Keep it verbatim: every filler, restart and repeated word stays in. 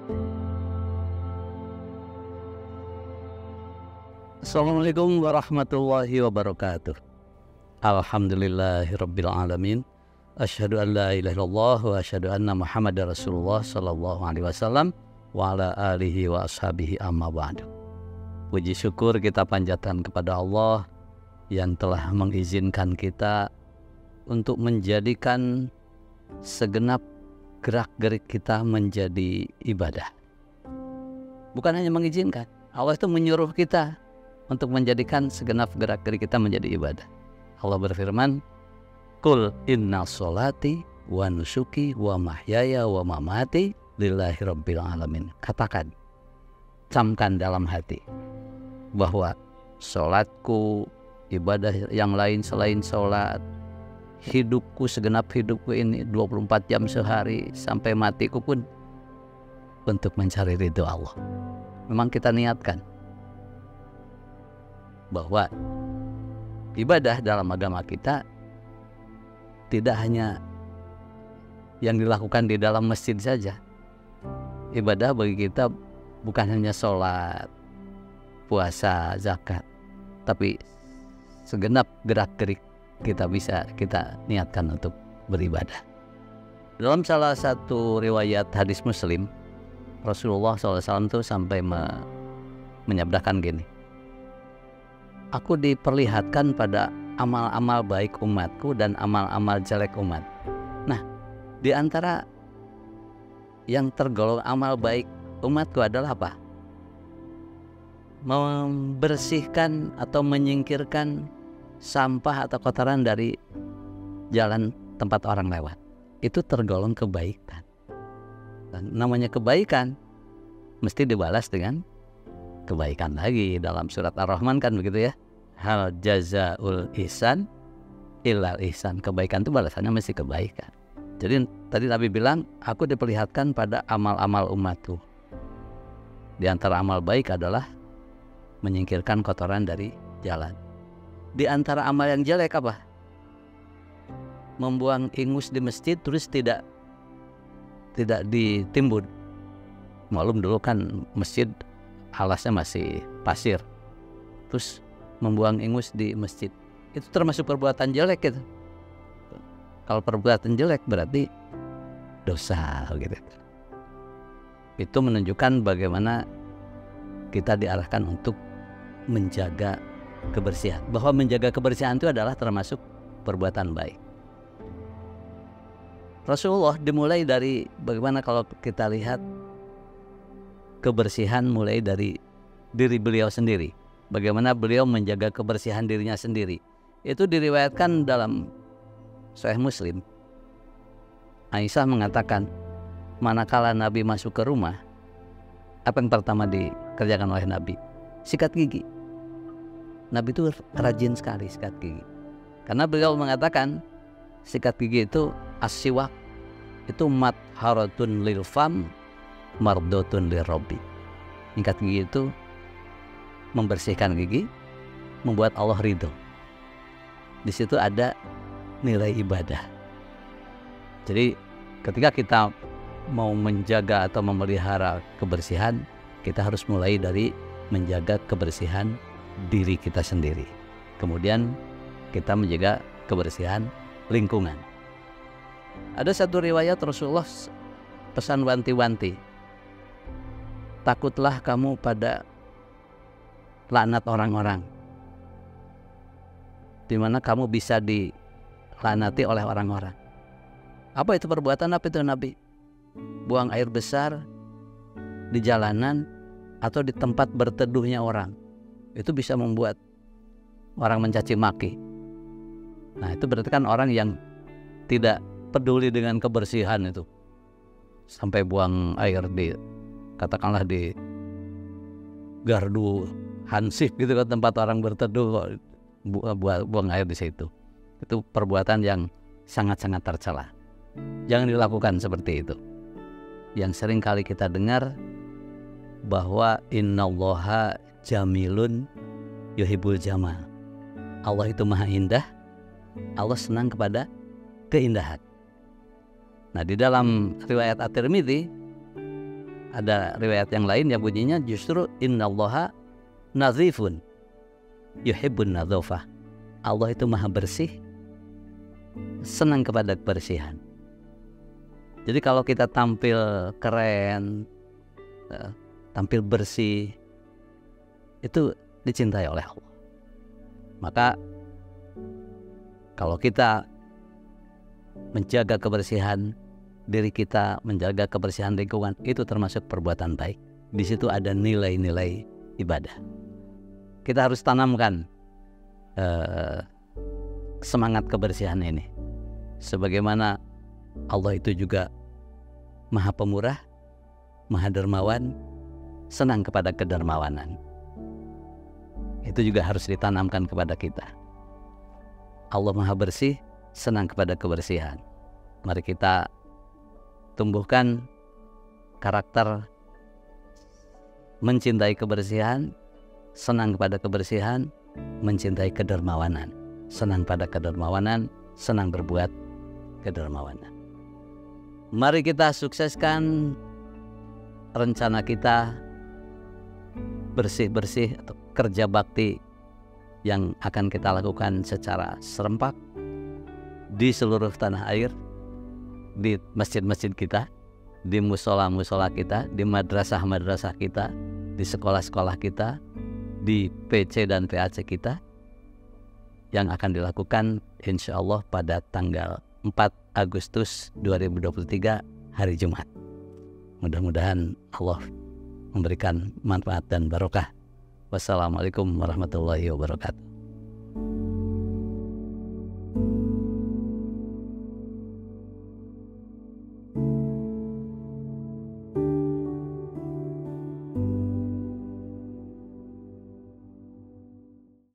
Assalamualaikum warahmatullahi wabarakatuh. Alhamdulillahirabbil alamin. Asyhadu an la ilaha illallah wa asyhadu anna Muhammadar Rasulullah sallallahu alaihi wasallam wa ala alihi wa ashabihi amma ba'du. Puji syukur kita panjatkan kepada Allah yang telah mengizinkan kita untuk menjadikan segenap gerak-gerik kita menjadi ibadah. Bukan hanya mengizinkan, Allah itu menyuruh kita untuk menjadikan segenap gerak-gerik kita menjadi ibadah. Allah berfirman, "Qul inna sholati wa nusuki wa mahyaya wa mamati lillahi rabbil alamin." Katakan, camkan dalam hati bahwa sholatku, ibadah yang lain selain sholat, hidupku, segenap hidupku ini dua puluh empat jam sehari sampai matiku pun untuk mencari ridho Allah. Memang kita niatkan bahwa ibadah dalam agama kita tidak hanya yang dilakukan di dalam masjid saja. Ibadah bagi kita bukan hanya sholat, puasa, zakat, tapi segenap gerak-gerik kita bisa kita niatkan untuk beribadah. Dalam salah satu riwayat hadis Muslim, Rasulullah shallallahu alaihi wasallam itu sampai me- menyabdakan gini, "Aku diperlihatkan pada amal-amal baik umatku dan amal-amal jelek umat." Nah, di antara yang tergolong amal baik umatku adalah apa? Membersihkan atau menyingkirkan sampah atau kotoran dari jalan tempat orang lewat. Itu tergolong kebaikan. Dan namanya kebaikan mesti dibalas dengan kebaikan lagi. Dalam surat Ar-Rahman kan begitu ya, hal jazaul ihsan illal ihsan. Kebaikan itu balasannya mesti kebaikan. Jadi tadi Nabi bilang, aku diperlihatkan pada amal-amal umatku. Di antara amal baik adalah menyingkirkan kotoran dari jalan. Di antara amal yang jelek apa? Membuang ingus di masjid terus tidak tidak ditimbun. Maklum dulu kan masjid alasnya masih pasir, terus membuang ingus di masjid, itu termasuk perbuatan jelek gitu. Kalau perbuatan jelek berarti dosa gitu. Itu menunjukkan bagaimana kita diarahkan untuk menjaga kebersihan, bahwa menjaga kebersihan itu adalah termasuk perbuatan baik. Rasulullah dimulai dari bagaimana kalau kita lihat kebersihan mulai dari diri beliau sendiri. Bagaimana beliau menjaga kebersihan dirinya sendiri. Itu diriwayatkan dalam Sahih Muslim. Aisyah mengatakan, manakala Nabi masuk ke rumah, apa yang pertama dikerjakan oleh Nabi? Sikat gigi. Nabi itu rajin sekali sikat gigi. Karena beliau mengatakan sikat gigi itu as-siwak, itu matharatun lil fam mardotun lirabbi. Sikat gigi itu membersihkan gigi, membuat Allah ridho. Di situ ada nilai ibadah. Jadi ketika kita mau menjaga atau memelihara kebersihan, kita harus mulai dari menjaga kebersihan diri kita sendiri. Kemudian kita menjaga kebersihan lingkungan. Ada satu riwayat Rasulullah pesan wanti-wanti, takutlah kamu pada laknat orang-orang, di mana kamu bisa dilaknati oleh orang-orang. Apa itu perbuatan? Apa itu Nabi? Buang air besar di jalanan atau di tempat berteduhnya orang, itu bisa membuat orang mencaci maki. Nah, itu berarti kan orang yang tidak peduli dengan kebersihan itu, sampai buang air di, katakanlah di gardu hansip gitu kan, tempat orang berteduh, bu, bu, buang air di situ. Itu perbuatan yang sangat-sangat tercela. Jangan dilakukan seperti itu. Yang sering kali kita dengar bahwa innallaha jamilun yuhibbul jamal. Allah itu maha indah, Allah senang kepada keindahan. Nah, di dalam riwayat At-Tirmidzi ada riwayat yang lain yang bunyinya justru innallaha nazifun yuhibbun nadzafah. Allah itu maha bersih, senang kepada kebersihan. Jadi kalau kita tampil keren, tampil bersih, itu dicintai oleh Allah. Maka kalau kita menjaga kebersihan diri kita, menjaga kebersihan lingkungan, itu termasuk perbuatan baik. Di situ ada nilai-nilai ibadah. Kita harus tanamkan eh, semangat kebersihan ini. Sebagaimana Allah itu juga maha pemurah, maha dermawan, senang kepada kedermawanan. Itu juga harus ditanamkan kepada kita. Allah maha bersih, senang kepada kebersihan. Mari kita tumbuhkan karakter mencintai kebersihan, senang kepada kebersihan, mencintai kedermawanan, senang pada kedermawanan, senang berbuat kedermawanan. Mari kita sukseskan rencana kita bersih-bersih atau kerja bakti yang akan kita lakukan secara serempak di seluruh tanah air, di masjid-masjid kita, di musola-musola kita, di madrasah-madrasah kita, di sekolah-sekolah kita, di P C dan P A C kita, yang akan dilakukan insya Allah pada tanggal empat Agustus dua ribu dua puluh tiga, hari Jumat. Mudah-mudahan Allah memberikan manfaat dan barokah. Wassalamualaikum warahmatullahi wabarakatuh.